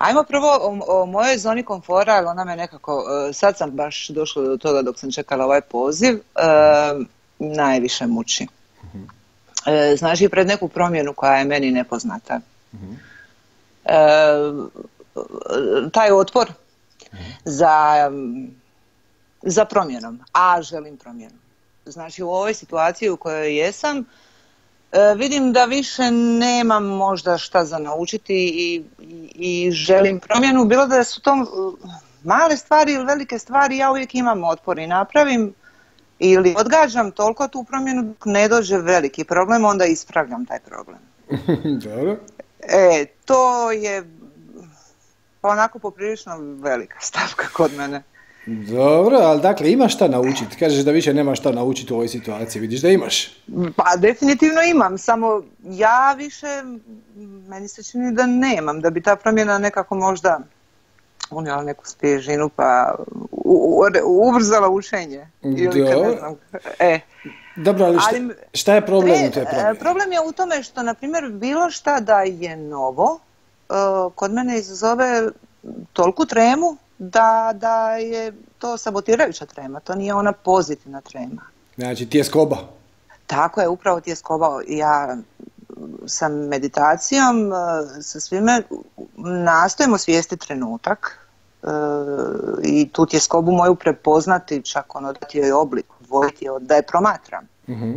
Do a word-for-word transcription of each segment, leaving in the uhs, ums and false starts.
Ajmo prvo o, o mojoj zoni komfora, ali ona me nekako, sad sam baš došla do toga dok sam čekala ovaj poziv, uh, najviše muči. Uh-huh. Uh, znači, pred neku promjenu koja je meni nepoznata. Uh-huh. Uh, taj otpor uh-huh. za, za promjenom, a želim promjenu. Znači, u ovoj situaciji u kojoj jesam, vidim da više nemam možda šta za naučiti i, i, i želim promjenu. Bilo da su to male stvari ili velike stvari, ja uvijek imam otpor i napravim ili odgađam toliko tu promjenu dok ne dođe veliki problem, onda ispravljam taj problem. Dobro. E, to je pa onako poprilično velika stavka kod mene. Dobro, ali dakle imaš šta naučiti? Kažeš da više nemaš šta naučiti u ovoj situaciji, vidiš da imaš? Pa definitivno imam, samo ja više, meni se čini da nemam, da bi ta promjena nekako možda unijela neku svježinu pa ubrzala učenje. Ili kad ne znam. E. Dobro, ali šta, ali šta je problem tre, u toj promjeni? Problem je u tome što, na primjer, bilo šta da je novo, kod mene izazove toliku tremu, Da, da je to sabotirajuća trema, to nije ona pozitivna trema. Znači tjeskoba. Tako je, upravo tjeskoba. Ja sa meditacijom, sa svime nastojimo osvijestiti trenutak e, i tu tjeskobu moju prepoznati, čak ono dati joj oblik, voljeti je da je promatram. Uh-huh.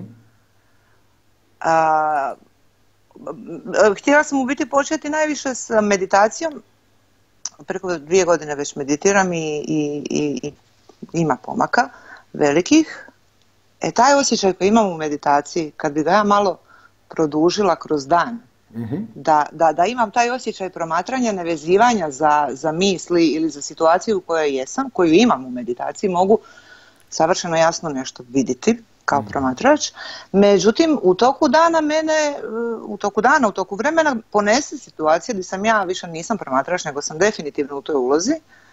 A, htjela sam u biti početi najviše sa meditacijom. Preko dvije godine već meditiram i, i, i, i ima pomaka velikih. E, taj osjećaj koji imam u meditaciji, kad bi ga ja malo produžila kroz dan, mm-hmm. da, da, da imam taj osjećaj promatranja, nevezivanja za, za misli ili za situaciju u kojoj jesam, koju imam u meditaciji, mogu savršeno jasno nešto vidjeti kao mm-hmm. promatrač. Međutim, u toku dana mene, u toku dana, u toku vremena ponese situacija gdje sam ja više nisam promatrač, nego sam definitivno u toj ulozi.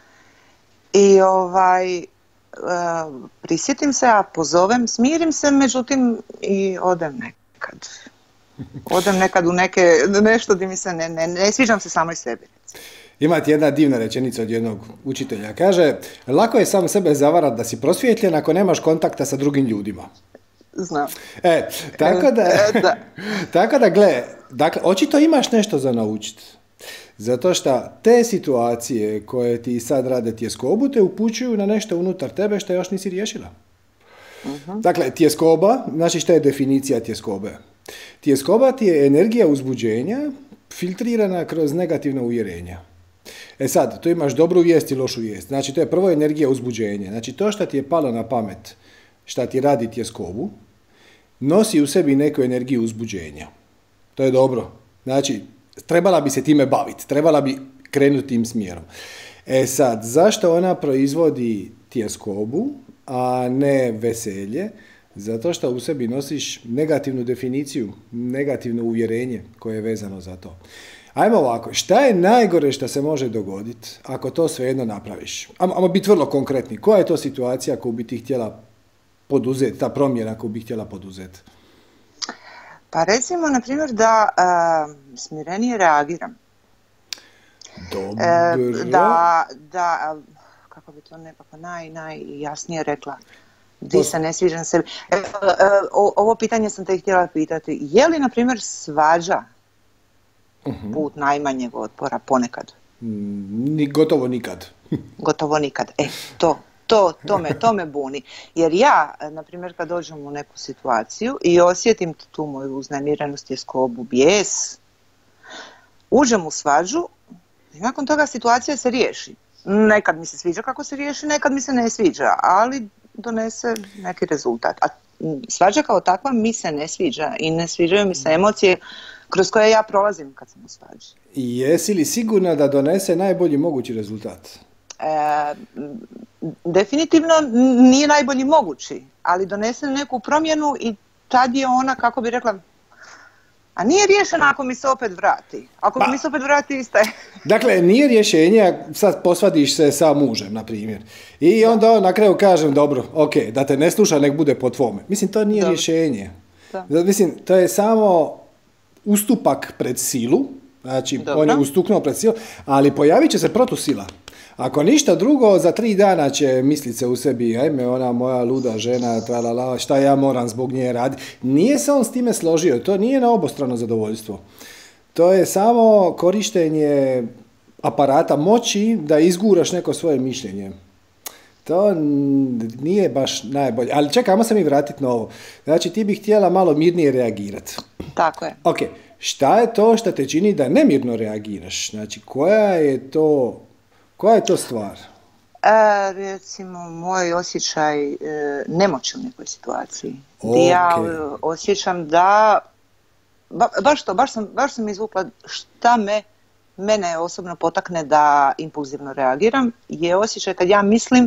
I ovaj, uh, prisjetim se, a pozovem, smirim se, međutim i odem nekad. Odem nekad u neke, nešto gdje mi se ne, ne, ne sviđam se samoj sebi. Imate jedna divna rečenica od jednog učitelja. Kaže, lako je sam sebe zavarati da si prosvjetljen ako nemaš kontakta sa drugim ljudima. Znam. E, tako da, e, da. tako da gle, dakle, očito imaš nešto za naučiti. Zato što te situacije koje ti sad rade tjeskobu te upućuju na nešto unutar tebe što još nisi riješila. Uh-huh. Dakle, tjeskoba, znači šta je definicija tjeskobe? Tjeskoba ti je energija uzbuđenja filtrirana kroz negativna uvjerenja. E sad, tu imaš dobru vijest i lošu vijest. Znači, to je prvo energija uzbuđenja. Znači, to što ti je palo na pamet, što ti radi tjeskobu, nosi u sebi neku energiju uzbuđenja. To je dobro. Znači, trebala bi se time baviti, trebala bi krenuti tim smjerom. E sad, zašto ona proizvodi tjeskobu, a ne veselje? Zato što u sebi nosiš negativnu definiciju, negativno uvjerenje koje je vezano za to. Ajmo ovako, šta je najgore što se može dogoditi ako to svejedno napraviš? Ajmo, ajmo biti vrlo konkretni. Koja je to situacija koju bi ti htjela poduzeti, ta promjena koju bi htjela poduzeti? Pa recimo, na primjer, da uh, smirenije reagiram. Dobro. E, da, da, kako bi to nekako naj, najjasnije rekla, di se ne sviđam sebi. E, e, ovo pitanje sam te htjela pitati. Je li, na primjer, svađa uh-huh. put najmanjeg otpora ponekad? Ni, gotovo nikad. Gotovo nikad. E, to. To, to, me, to me buni. Jer ja, na primjer, kad dođem u neku situaciju i osjetim tu moju uznemirenost, tjeskobu, bijes, uđem u svađu i nakon toga situacija se riješi. Nekad mi se sviđa kako se riješi, nekad mi se ne sviđa, ali donese neki rezultat. A svađa kao takva mi se ne sviđa i ne sviđaju mi se emocije kroz koje ja prolazim kad sam u svađi. I jesi li sigurna da donese najbolji mogući rezultat? E, definitivno nije najbolji mogući, ali donese neku promjenu i tad je ona, kako bi rekla, a nije riješena ako mi se opet vrati. Ako pa, mi se opet vrati, ista je. Dakle, nije rješenje, sad posvadiš se sa mužem, na primjer. I onda on na kraju kažem, dobro, ok, da te ne sluša, nek bude po tvome. Mislim, to nije dobro. Rješenje. Da. Mislim, to je samo ustupak pred silu, Znači, Dobro. on je ustuknuo pred silom, ali pojavit će se protusila. Ako ništa drugo, za tri dana će mislit se u sebi, ajme, ona moja luda žena, tralala, šta ja moram zbog nje raditi. Nije se on s time složio, to nije na obostrano zadovoljstvo. To je samo korištenje aparata moći da izguraš neko svoje mišljenje. To nije baš najbolje. Ali čekaj, ajmo se mi vratiti na ovo. Znači, ti bi htjela malo mirnije reagirati. Tako je. Ok, šta je to što te čini da nemirno reagiraš? Znači, koja je to, koja je to stvar? E, recimo, moj osjećaj e, nemoći u nekoj situaciji. Okay. Ja e, osjećam da, ba, baš to, baš sam, baš sam izvukla šta me, mene osobno potakne da impulzivno reagiram, je osjećaj kad ja mislim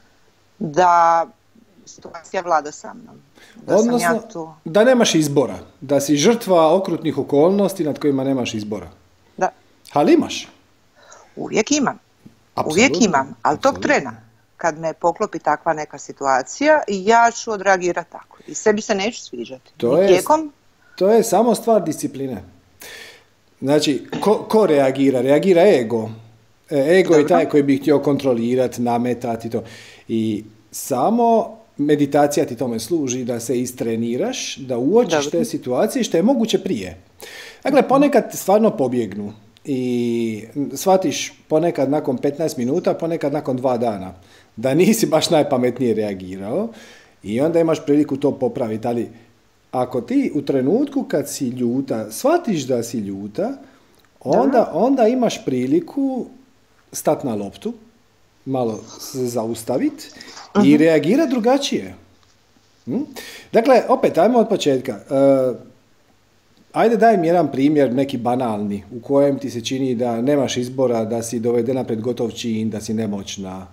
da situacija vlada sa mnom. Da Odnosno, sam ja tu... da nemaš izbora. Da si žrtva okrutnih okolnosti nad kojima nemaš izbora. Da. Ali imaš. Uvijek imam. Apsolutno. Uvijek imam, ali tog Apsolutno. trena kad me poklopi takva neka situacija, ja ću odreagirati tako. I sebi se neću sviđati. To je, tijekom... to je samo stvar discipline. Znači, ko, ko reagira? Reagira ego. E, ego Dobro. je taj koji bi htio kontrolirati, nametati to. I samo meditacija ti tome služi da se istreniraš, da uočiš Dobro. te situacije što je moguće prije. Dakle, ponekad stvarno pobjegnu i shvatiš ponekad nakon petnaest minuta, ponekad nakon dva dana, da nisi baš najpametnije reagirao i onda imaš priliku to popraviti. Ali ako ti u trenutku kad si ljuta, shvatiš da si ljuta, onda, onda imaš priliku stati na loptu, malo se zaustaviti uh-huh. i reagirati drugačije. Hm? Dakle, opet, ajmo od početka. Uh, ajde daj mi jedan primjer, neki banalni, u kojem ti se čini da nemaš izbora, da si dovedena pred gotov čin, da si nemoćna.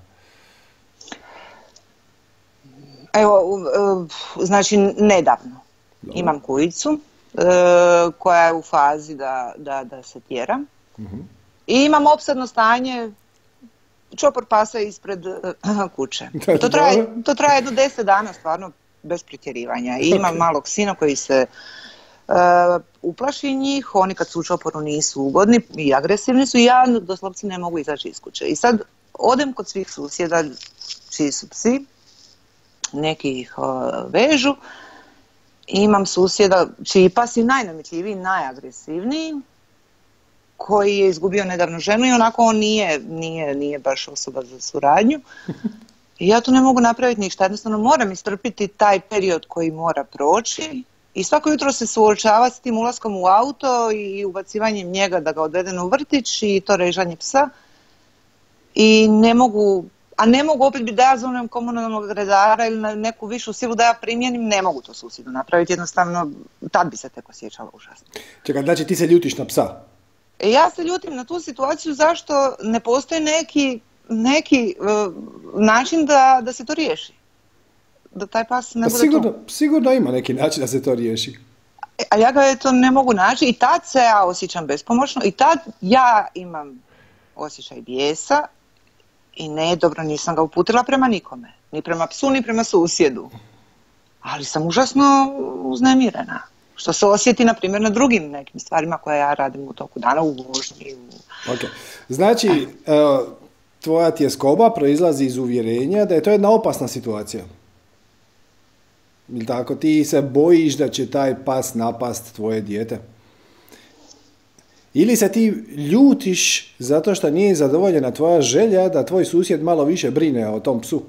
Evo, znači, nedavno Dobro. imam kujicu koja je u fazi da, da, da se tjera. Uh-huh. I imam opsadno stanje, čopor pasa ispred uh, kuće. To traje, to traje jedno deset dana, stvarno, bez pretjerivanja. I imam okay. malog sina koji se uh, uplaši njih, oni kad su u čoporu nisu ugodni i agresivni su i ja doslovce ne mogu izaći iz kuće. I sad odem kod svih susjeda čiji su psi, neki ih uh, vežu, i imam susjeda čiji pas je najnametljiviji, najagresivniji, koji je izgubio nedavno ženu i onako on nije, nije, nije baš osoba za suradnju. I ja tu ne mogu napraviti ništa, jednostavno moram istrpiti taj period koji mora proći i svako jutro se suočavati s tim ulaskom u auto i ubacivanjem njega da ga odvedem u vrtić i to režanje psa. I ne mogu, a ne mogu opet biti da ja zovem komunalnog redara ili na neku višu silu da ja primjenim, ne mogu to susjedu napraviti, jednostavno tad bi se tek osjećala užasno. Čekaj, znači ti se ljutiš na psa? Ja se ljutim na tu situaciju zašto ne postoji neki, neki uh, način da, da se to riješi. Da taj pas ne pa bude sigurno, tu. Sigurno ima neki način da se to riješi. Ali ja ga to ne mogu naći i tad se ja osjećam bespomoćno i tad ja imam osjećaj bijesa i ne, dobro, nisam ga uputila prema nikome. Ni prema psu, ni prema susjedu. Ali sam užasno uznemirena. Što se osjeti, na primjer, na drugim nekim stvarima koje ja radim u toku dana, u vožnji. U... Okay. Znači, uh, tvoja tjeskoba proizlazi iz uvjerenja da je to jedna opasna situacija. Ili tako, ti se bojiš da će taj pas napast tvoje dijete? Ili se ti ljutiš zato što nije zadovoljena tvoja želja da tvoj susjed malo više brine o tom psu?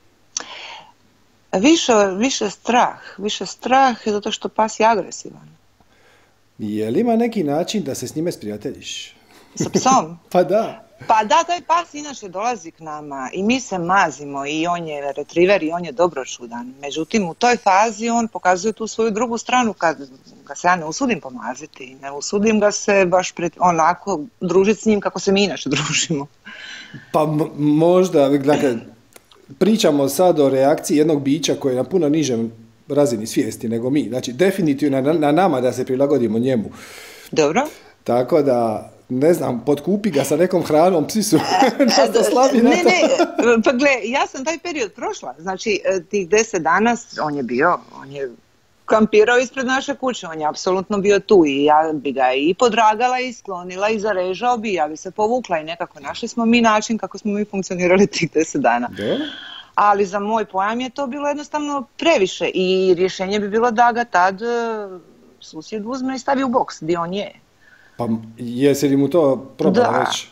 Više, više strah, više strah zato što pas je agresivan. Je li ima neki način da se s njime sprijateljiš? Sa psom? Pa da. Pa da, taj pas inače dolazi k nama i mi se mazimo i on je retriver i on je dobročudan. Međutim, u toj fazi on pokazuje tu svoju drugu stranu kad ga se ja ne usudim pomaziti. Ne usudim ga se baš pred, onako družiti s njim kako se mi inače družimo. Pa m- možda, dakle, pričamo sad o reakciji jednog bića koje je na puno nižem razini svijesti nego mi. Znači, definitivno na, na nama da se prilagodimo njemu. Dobro. Tako da, ne znam, potkupi ga sa nekom hranom, psi su dosta slabi na to. Ne, ne, pa gle, ja sam taj period prošla. Znači, tih deset dana on je bio, on je kampirao ispred naše kuće, on je apsolutno bio tu i ja bi ga i podragala i sklonila i zarežao bi, ja bi se povukla i nekako našli smo mi način kako smo mi funkcionirali tih deset dana. Da. Ali za moj pojam je to bilo jednostavno previše i rješenje bi bilo da ga tad susjed uzme i stavi u boks gdje on je. Pa jesi li mu to probala već?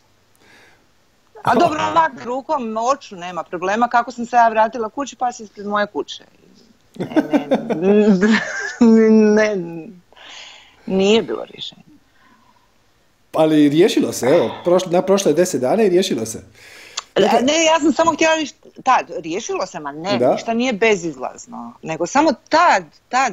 A dobro, ovak rukom, oču, nema problema. Kako sam se ja vratila kući, pa si ispred moje kuće. Ne, ne, ne, nije bilo rješenje. Ali riješilo se, evo, prošle, na prošle deset dana i riješilo se. Dakle, ne, ja sam samo htjela reći, tad, riješilo se, ma ne, da. Ništa nije bezizlazno, nego samo tad, tad,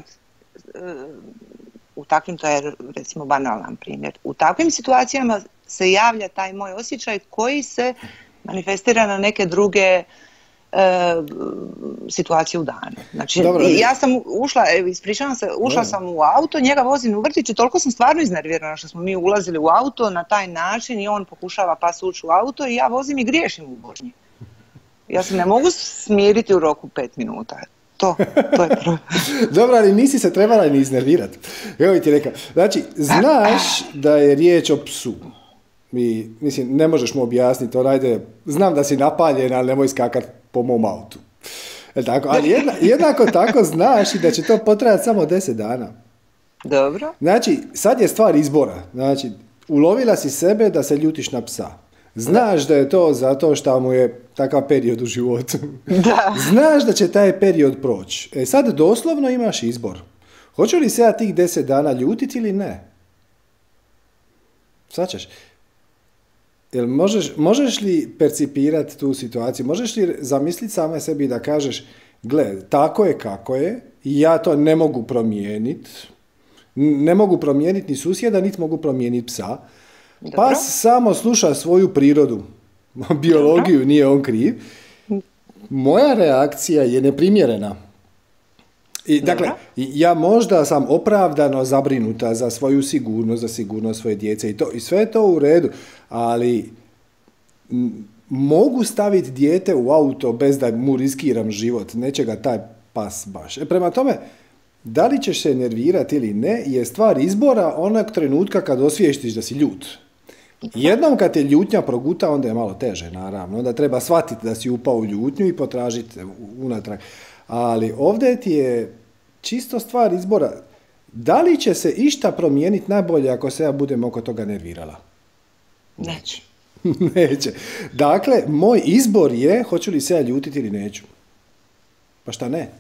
u takvim, to je recimo banalan primjer, u takvim situacijama se javlja taj moj osjećaj koji se manifestira na neke druge e, situacije u danu. Znači, dobro, ja sam ušla, ispričavam se, ušla dobro. sam u auto, njega vozim u vrtić i toliko sam stvarno iznervirana što smo mi ulazili u auto na taj način i on pokušava pas ući u auto i ja vozim i griješim u vožnji. Ja se ne mogu smiriti u roku pet minuta. To, to je prvo. Dobro, ali nisi se trebala ni iznervirati. Evo ti rekao. Znači, znaš da je riječ o psu. Mi, mislim, ne možeš mu objasniti, onajde, znam da si napaljen, ali nemoj skakati po mom autu. E tako, ali jedna, jednako tako znaš i da će to potrajati samo deset dana. Dobro. Znači, sad je stvar izbora. Znači, ulovila si sebe da se ljutiš na psa. Znaš da je to zato što mu je takav period u životu. Da. Znaš da će taj period proći. E sad doslovno imaš izbor. Hoću li se ja tih deset dana ljutiti ili ne? Svačaš? Jel možeš, možeš li percipirati tu situaciju? Možeš li zamisliti same sebi da kažeš, gle, tako je kako je i ja to ne mogu promijeniti. Ne mogu promijeniti ni susjeda, niti mogu promijeniti psa. Dobro. Pas samo sluša svoju prirodu, biologiju, dobro. Nije on kriv. Moja reakcija je neprimjerena. I, dakle, ja možda sam opravdano zabrinuta za svoju sigurnost, za sigurnost svoje djece i, to, i sve je to u redu, ali m, mogu staviti dijete u auto bez da mu riskiram život, neće ga taj pas baš. E, prema tome, da li ćeš se nervirati ili ne, je stvar izbora onog trenutka kad osvijestiš da si ljut. Jednom kad te ljutnja proguta, onda je malo teže, naravno. Onda treba shvatiti da si upao u ljutnju i potražiti unatrag. Ali ovdje ti je čisto stvar izbora. Da li će se išta promijeniti najbolje ako se ja budem oko toga nervirala? Neće. Neće. Dakle, moj izbor je hoću li se ja ljutiti ili neću. Pa šta ne?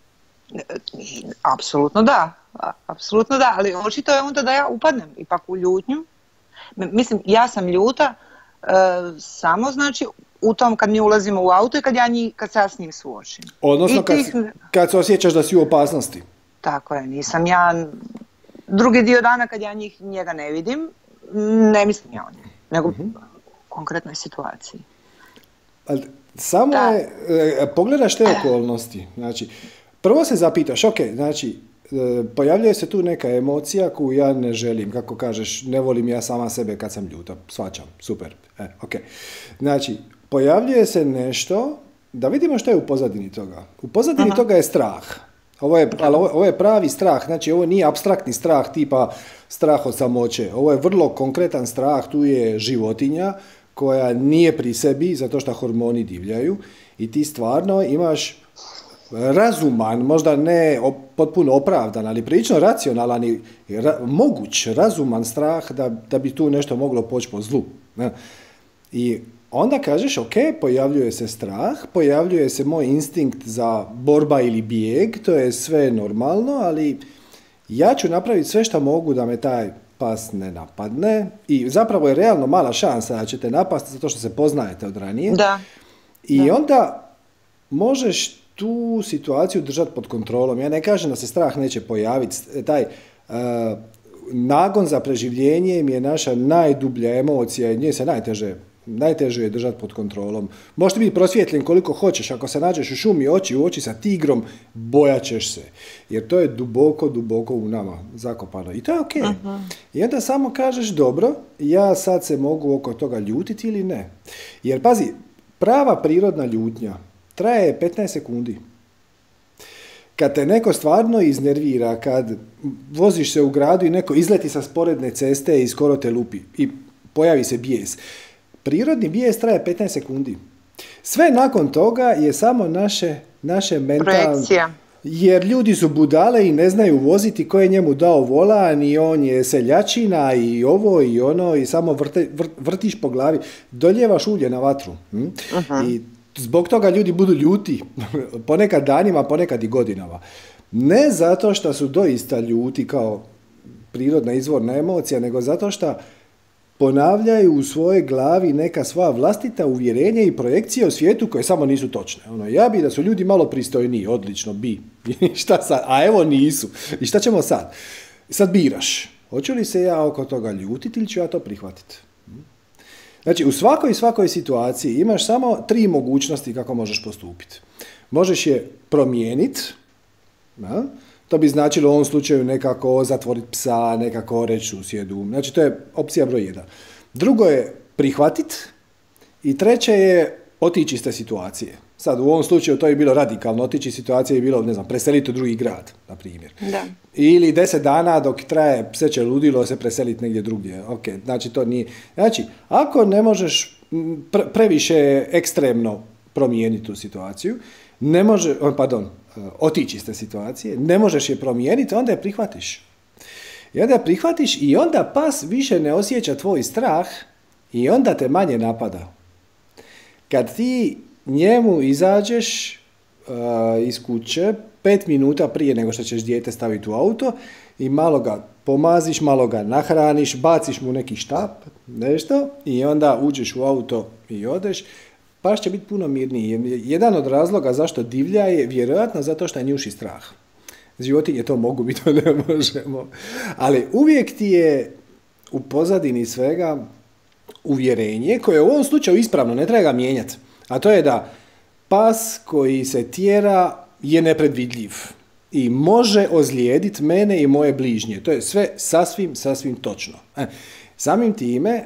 Apsolutno da. Apsolutno da, ali očito je onda da ja upadnem ipak u ljutnju. Mislim, ja sam ljuta e, samo znači u tom kad mi ulazimo u auto i kad, ja njih, kad se ja s njim suočim. Odnosno kad, tih... kad se osjećaš da si u opasnosti. Tako je, nisam ja drugi dio dana kad ja njih, njega ne vidim, ne mislim ja o njemu, nego uh-huh. konkretnoj situaciji. Ali samo da. je, e, pogledaš te okolnosti, znači, prvo se zapitaš, ok, znači, pojavljuje se tu neka emocija koju ja ne želim, kako kažeš, ne volim ja sama sebe kad sam ljuta, shvaćam, super, e, ok. Znači, pojavljuje se nešto, da vidimo što je u pozadini toga. U pozadini Aha. toga je strah, ovo je, ali ovo, ovo je pravi strah, znači ovo nije apstraktni strah tipa strah od samoće, ovo je vrlo konkretan strah, tu je životinja koja nije pri sebi zato što hormoni divljaju i ti stvarno imaš razuman, možda ne potpuno opravdan, ali prilično racionalan i ra, moguć, razuman strah da, da bi tu nešto moglo poći po zlu. Ne? I onda kažeš, ok, pojavljuje se strah, pojavljuje se moj instinkt za borba ili bijeg, to je sve normalno, ali ja ću napraviti sve što mogu da me taj pas ne napadne i zapravo je realno mala šansa da će te napasti zato što se poznajete od ranije. Da. I da. onda možeš tu situaciju držati pod kontrolom. Ja ne kažem da se strah neće pojaviti. Taj uh, nagon za preživljenjem je naša najdublja emocija i nje se najteže, najteže je držati pod kontrolom. Možete biti prosvjetljen koliko hoćeš. Ako se nađeš u šumi oči u oči sa tigrom, bojat ćeš se. Jer to je duboko, duboko u nama zakopano. I to je ok. Uh-huh. I onda samo kažeš, dobro, ja sad se mogu oko toga ljutiti ili ne. Jer pazi, prava prirodna ljutnja traje petnaest sekundi. kad te neko stvarno iznervira, kad voziš se u gradu i neko izleti sa sporedne ceste i skoro te lupi i pojavi se bijes. Prirodni bijes traje petnaest sekundi. Sve nakon toga je samo naše, naše mentalne... Projekcija. Jer ljudi su budale i ne znaju voziti, ko je njemu dao volan i on je seljačina i ovo i ono i samo vrte, vrt, vrtiš po glavi, doljevaš ulje na vatru. Hm? Uh-huh. I zbog toga ljudi budu ljuti, ponekad danima, ponekad i godinama. Ne zato što su doista ljuti kao prirodna izvorna emocija, nego zato što ponavljaju u svojoj glavi neka svoja vlastita uvjerenja i projekcije o svijetu koje samo nisu točne. Ono, ja bi da su ljudi malo pristojniji, odlično, bi. Šta sad? A evo nisu. I šta ćemo sad? Sad biraš. Hoću li se ja oko toga ljutiti ili ću ja to prihvatiti? Znači, u svakoj svakoj situaciji imaš samo tri mogućnosti kako možeš postupiti. Možeš je promijeniti, da? To bi značilo u ovom slučaju nekako zatvoriti psa, nekako reći susjedu. Znači, to je opcija broj jedan. Drugo je prihvatiti i treće je otići iz te situacije. Sad, u ovom slučaju to je bilo radikalno. Otići iz situacije je bilo, ne znam, preseliti u drugi grad, na primjer. Da. Ili deset dana dok traje pseće ludilo se preseliti negdje drugdje. Ok, znači to nije... Znači, ako ne možeš pre- previše ekstremno promijeniti tu situaciju, ne može, pardon, otići iz te situacije, ne možeš je promijeniti, onda je prihvatiš. I onda je prihvatiš i onda pas više ne osjeća tvoj strah i onda te manje napada. Kad ti njemu izađeš uh, iz kuće pet minuta prije nego što ćeš dijete staviti u auto i malo ga pomaziš, malo ga nahraniš, baciš mu neki štap, nešto, i onda uđeš u auto i odeš, pas će biti puno mirniji. Jedan od razloga zašto divlja je vjerojatno zato što je njuši strah. Životinje to mogu biti, to ne možemo. Ali uvijek ti je u pozadini svega uvjerenje koje je u ovom slučaju ispravno, ne treba ga mijenjati. A to je da pas koji se tjera je nepredvidljiv i može ozlijediti mene i moje bližnje. To je sve sasvim, sasvim točno. E, samim time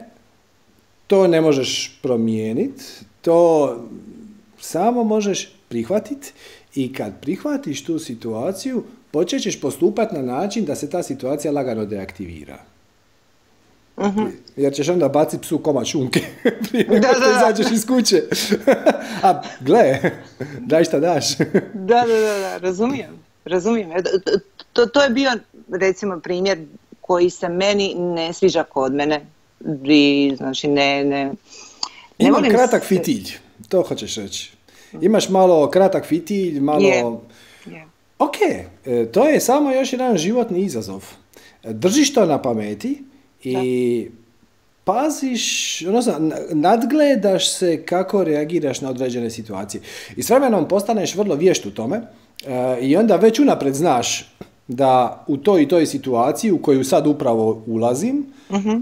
to ne možeš promijeniti, to samo možeš prihvatiti i kad prihvatiš tu situaciju, počet ćeš postupati na način da se ta situacija lagano deaktivira. Uh-huh. Jer ćeš onda baciti psu komad šunke prije nego što izađeš iz kuće. A gle, daj šta daš. da, da, da, da, razumijem. razumijem. To, to, to je bio, recimo, primjer koji se meni ne sviđa kod mene. I, znači, ne... ne, ne Imam kratak se... fitilj, to hoćeš reći. Imaš malo kratak fitilj, malo... Yeah. Yeah. Ok, to je samo još jedan životni izazov. Držiš to na pameti i da. paziš, odnosno nadgledaš se kako reagiraš na određene situacije. I s vremenom postaneš vrlo vješt u tome i onda već unaprijed znaš da u toj i toj situaciji u koju sad upravo ulazim, uh-huh.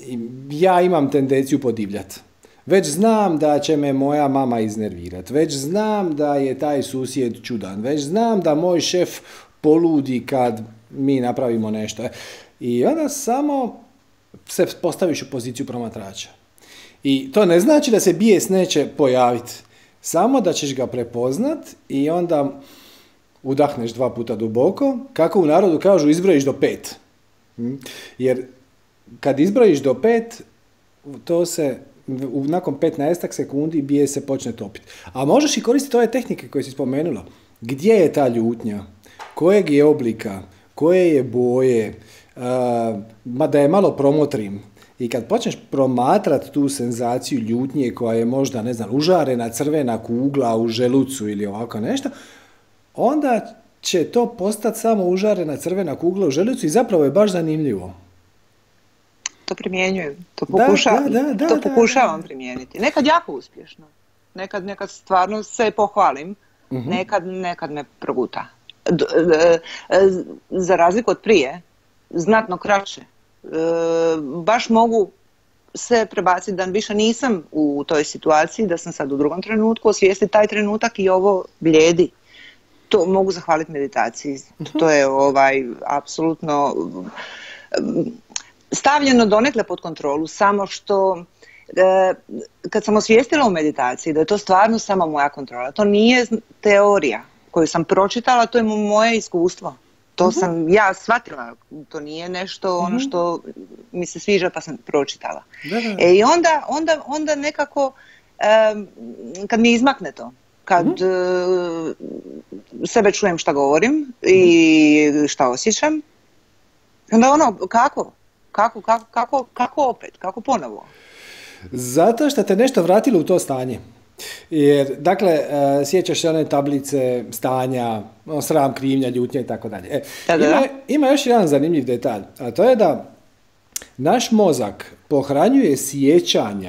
ja imam tendenciju podivljati. Već znam da će me moja mama iznervirati, već znam da je taj susjed čudan, već znam da moj šef poludi kad mi napravimo nešto. I onda samo se postaviš u poziciju promatrača. I to ne znači da se bijes neće pojaviti, samo da ćeš ga prepoznat i onda udahneš dva puta duboko, kako u narodu kažu, izbrojiš do pet. Jer kad izbrojiš do pet, to se nakon petnaestak sekundi bijes se počne topiti. A možeš i koristiti ove tehnike koje si spomenula. Gdje je ta ljutnja? Kojeg je oblika? Koje je boje? Uh, da je malo promotrim. I kad počneš promatrati tu senzaciju ljutnje koja je možda, ne znam, užarena crvena kugla u želucu ili ovako nešto, onda će to postati samo užarena crvena kugla u želucu i zapravo je baš zanimljivo. To primjenjujem, to, pokuša, da, da, da, to da, pokušavam da. primijeniti. Nekad jako uspješno, nekad, nekad stvarno se pohvalim, uh-huh. nekad, nekad me proguta. D, d, za razliku od prije, znatno kraće. E, baš mogu se prebaciti da više nisam u toj situaciji, da sam sad u drugom trenutku, osvijestiti taj trenutak i ovo blijedi. To mogu zahvaliti meditaciji. Uh-huh. To je ovaj apsolutno stavljeno donekle pod kontrolu, samo što e, kad sam osvijestila u meditaciji da je to stvarno samo moja kontrola, to nije teorija koju sam pročitala, to je moje iskustvo. To uh-huh. sam ja shvatila, to nije nešto uh-huh. ono što mi se sviđa pa sam pročitala. Da, da. E, I onda, onda, onda nekako, um, kad mi izmakne to, kad uh-huh. uh, sebe čujem šta govorim i šta osjećam, onda ono, kako? Kako, kako, kako, kako opet? Kako ponovo? Zato što te nešto vratilo u to stanje. Jer, dakle, sjećaš se one tablice stanja, sram, krivnja, ljutnja i tako dalje. Ima, ima još jedan zanimljiv detalj, a to je da naš mozak pohranjuje sjećanja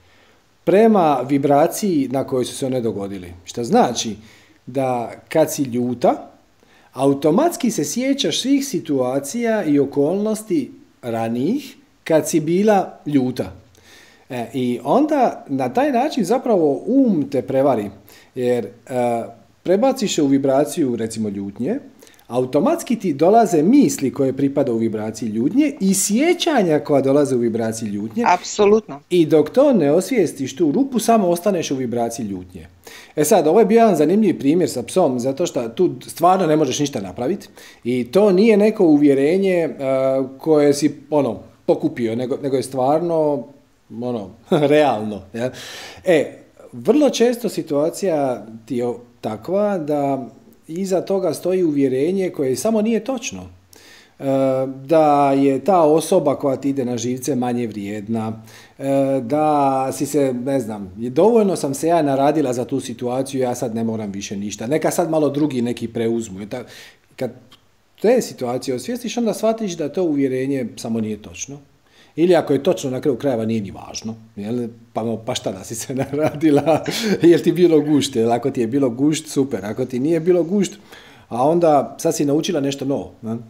prema vibraciji na kojoj su se one dogodili. Što znači da kad si ljuta, automatski se sjećaš svih situacija i okolnosti ranijih kad si bila ljuta. E, I onda na taj način zapravo um te prevari, jer e, prebaciš se u vibraciju recimo ljutnje, automatski ti dolaze misli koje pripada u vibraciji ljutnje i sjećanja koja dolaze u vibraciji ljutnje. Apsolutno. I dok to ne osvijestiš tu rupu, samo ostaneš u vibraciji ljutnje. E sad, ovo je bio jedan zanimljiv primjer sa psom, zato što tu stvarno ne možeš ništa napraviti i to nije neko uvjerenje uh, koje si ono, pokupio, nego, nego je stvarno ono, realno. Ja? E, vrlo često situacija ti je takva da iza toga stoji uvjerenje koje samo nije točno. E, da je ta osoba koja ti ide na živce manje vrijedna, e, da si se, ne znam, dovoljno sam se ja naradila za tu situaciju, ja sad ne moram više ništa. Neka sad malo drugi neki preuzmu. Kad te situacije osvijestiš, onda shvatiš da to uvjerenje samo nije točno. Ili ako je točno, na kraju krajeva nije ni važno. Jel? Pa, pa šta da si se naradila, jer ti bilo gušt. Jel? Ako ti je bilo gušt, super. Ako ti nije bilo gušt, a onda sad si naučila nešto novo.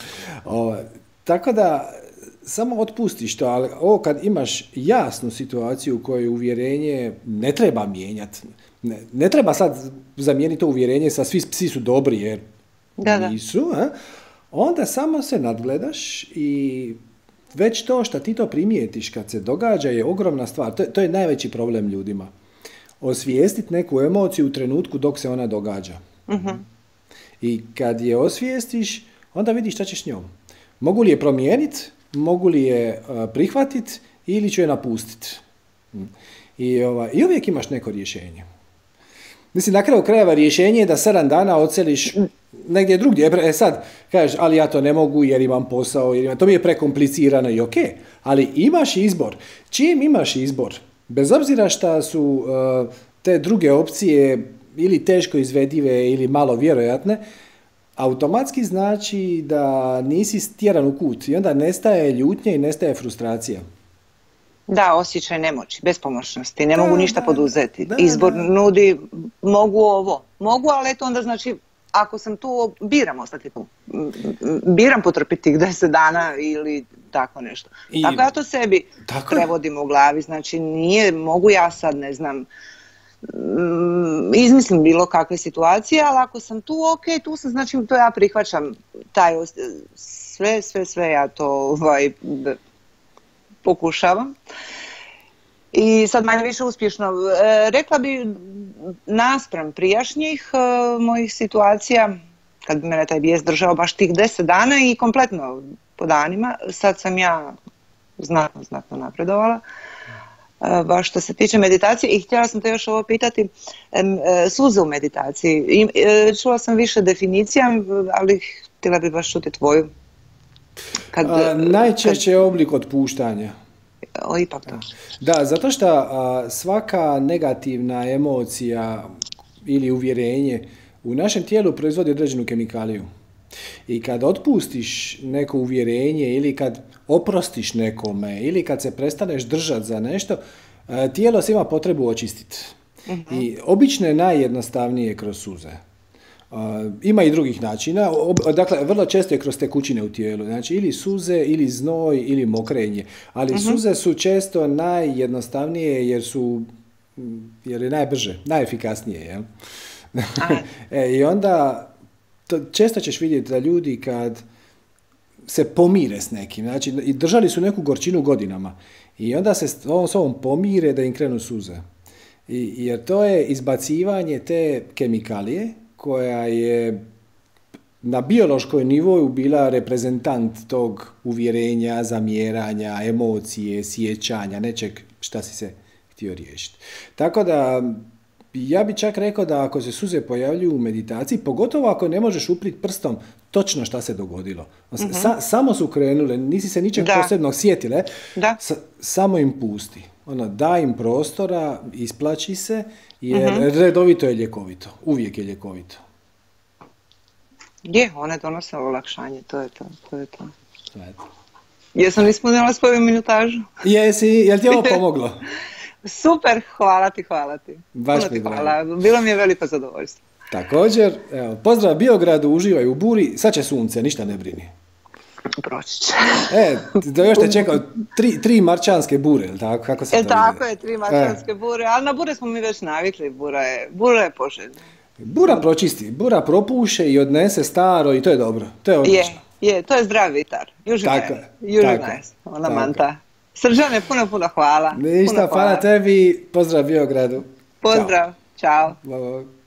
O, tako da, samo otpustiš to, ali ovo kad imaš jasnu situaciju u kojoj uvjerenje ne treba mijenjati, ne, ne treba sad zamijeniti to uvjerenje sa svi psi su dobri, jer da, da. nisu, a? Onda samo se nadgledaš i već to što ti to primijetiš kad se događa je ogromna stvar. To, to je najveći problem ljudima. Osvijestiti neku emociju u trenutku dok se ona događa. Uh-huh. I kad je osvijestiš, onda vidiš šta ćeš s njom. Mogu li je promijeniti, mogu li je uh, prihvatiti ili ću je napustiti. I, ovaj, I uvijek imaš neko rješenje. Mislim, na kraju krajeva rješenje je da sedam dana odseliš negdje drugdje. E sad, kažeš, ali ja to ne mogu jer imam posao, jer imam, to mi je prekomplicirano i ok, ali imaš izbor. Čim imaš izbor, bez obzira šta su uh, te druge opcije ili teško izvedive ili malo vjerojatne, automatski znači da nisi stjeran u kut i onda nestaje ljutnja i nestaje frustracija. Da, osjećaj nemoći, bespomoćnosti, ne da, mogu ništa da, poduzeti. Da, Izbor da. nudi, mogu ovo, mogu, ali eto onda znači, ako sam tu, biram ostati tu. Biram potrpiti tih deset dana ili tako nešto. I, tako ja to sebi tako prevodim u glavi, znači nije, mogu ja sad, ne znam, izmislim bilo kakve situacije, ali ako sam tu, ok, tu sam, znači to ja prihvaćam, taj, sve, sve, sve ja to ovaj, pokušavam. I sad manje više uspješno. E, rekla bi naspram prijašnjih e, mojih situacija, kad bi mene taj bijes držao baš tih deset dana i kompletno po danima, sad sam ja znatno, znatno napredovala. E, baš što se tiče meditacije i htjela sam te još ovo pitati, e, e, suze u meditaciji. I, e, čula sam više definicija, ali htjela bi baš čuti tvoju. Kad, a, najčešće je oblik otpuštanja. O, ipak to. Da, zato što a, svaka negativna emocija ili uvjerenje u našem tijelu proizvodi određenu kemikaliju. I kad otpustiš neko uvjerenje ili kad oprostiš nekome ili kad se prestaneš držati za nešto, a, tijelo se ima potrebu očistiti. Uh-huh. I obično je najjednostavnije kroz suze. Uh, ima i drugih načina, Ob, dakle vrlo često je kroz tekućine u tijelu, znači ili suze, ili znoj, ili mokrenje, ali uh-huh. suze su često najjednostavnije jer su, jer je najbrže, najefikasnije, jel? e, I onda to, često ćeš vidjeti da ljudi kad se pomire s nekim, znači i držali su neku gorčinu godinama i onda se s ovom, s ovom pomire da im krenu suze. I, jer to je izbacivanje te kemikalije koja je na biološkoj nivou bila reprezentant tog uvjerenja, zamjeranja, emocije, sjećanja, nečeg šta si se htio riješiti. Tako da, ja bi čak rekao da ako se suze pojavljuju u meditaciji, pogotovo ako ne možeš upriti prstom točno šta se dogodilo. Mm-hmm. Sa, samo su krenule, nisi se ničeg da. posebnog sjetile, da. Sa, samo im pusti. Ono, daj im prostora, isplaći se, jer mm-hmm. redovito je ljekovito. Uvijek je ljekovito. Je, one donose olakšanje, to je to, to je to. Eto. Jesam ispunila svoju minutažu? Jesi, jel ti ovo pomoglo? Super, hvala ti, hvala ti. Baš ti hvala. Bilo mi je veliko zadovoljstvo. Također, evo, pozdrav Biogradu, uživaj u buri, sad će sunce, ništa ne brini. Proći će. E, da još te čekao, tri, tri marčanske bure, ili tako? Kako se e, to tako ide? je, tri marčanske e. bure, ali na bure smo mi već navikli, bura je, bura je poželjna. Bura pročisti, bura propuše i odnese staro i to je dobro, to je odlično. Je, je, to je zdrav vitar, južina je, južina je, ona manta. Srđane, puno, puno hvala. Ništa, puno hvala tebi, pozdrav Biogradu. Pozdrav, čao. Ćao.